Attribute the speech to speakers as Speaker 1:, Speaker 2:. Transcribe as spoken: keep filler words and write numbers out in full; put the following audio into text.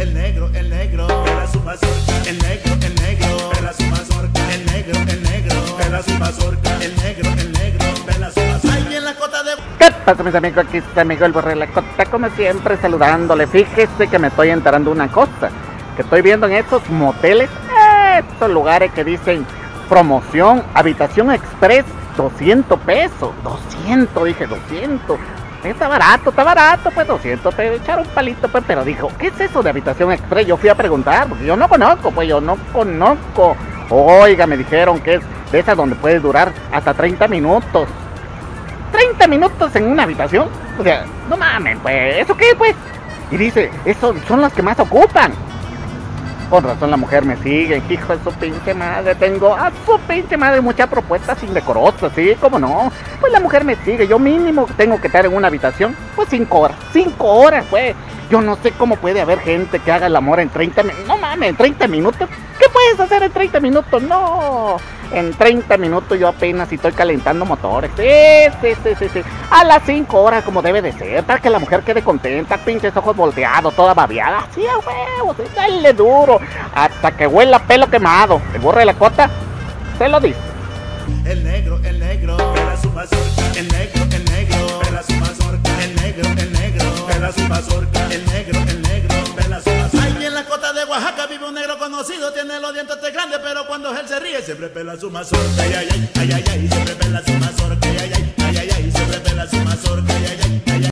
Speaker 1: El negro, el negro, pela su mazorca. El negro, el negro, pela su mazorca. El negro, el negro, pela su mazorca. El negro, el negro, pela su mazorca. Ahí en la cota de...
Speaker 2: ¿Qué pasa, mis amigos? Aquí está amigo el Borrelacota, como siempre, saludándole. Fíjese que me estoy enterando una cosa, que estoy viendo en estos moteles, estos lugares que dicen promoción, habitación express, doscientos pesos. doscientos, dije, doscientos. Está barato, está barato, pues doscientos pesos, echar un palito, pues, pero dijo, ¿qué es eso de habitación express? Yo fui a preguntar, porque yo no conozco, pues yo no conozco. Oiga, me dijeron que es de esas donde puede durar hasta treinta minutos. treinta minutos en una habitación, o sea, no mames, pues, ¿eso qué, pues? Y dice, esos son las que más ocupan. Con razón la mujer me sigue, hijo de su pinche madre, tengo a su pinche madre muchas propuestas indecorosas, ¿sí? ¿Cómo no? Pues la mujer me sigue, yo mínimo tengo que estar en una habitación, pues cinco horas, cinco horas, pues. Yo no sé cómo puede haber gente que haga el amor en treinta minutos, no mames, en treinta minutos, ¿qué puedes hacer en treinta minutos? No, en treinta minutos yo apenas estoy calentando motores, sí, sí, sí, sí, sí, a las cinco horas como debe de ser, para que la mujer quede contenta, pinches ojos volteados, toda babeada, así a huevos, sí, dale duro, hasta que huela pelo quemado. El Borrelacota se lo dice.
Speaker 1: El negro, el negro, pela su mazorca. El negro, el negro, pela su mazorca. El negro, el negro, pela su mazorca. El negro, el negro, pela su mazorca. Ahí en la costa de Oaxaca vive un negro conocido, tiene los dientes grandes, pero cuando él se ríe siempre pela su mazorca. Ay, ay, ay, ay, ay, ay, siempre pela su mazorca. Ay, ay, ay, ay, ay, siempre pela su mazorca. Ay, ay, ay.